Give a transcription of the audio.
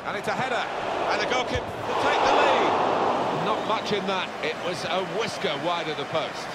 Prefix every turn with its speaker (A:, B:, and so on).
A: And it's a header. And the goalkeeper to take the lead. Not much in that. It was a whisker wide of the post.